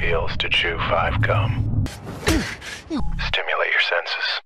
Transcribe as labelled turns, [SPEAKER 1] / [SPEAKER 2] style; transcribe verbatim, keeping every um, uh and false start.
[SPEAKER 1] feels to chew five gum. Stimulate your senses.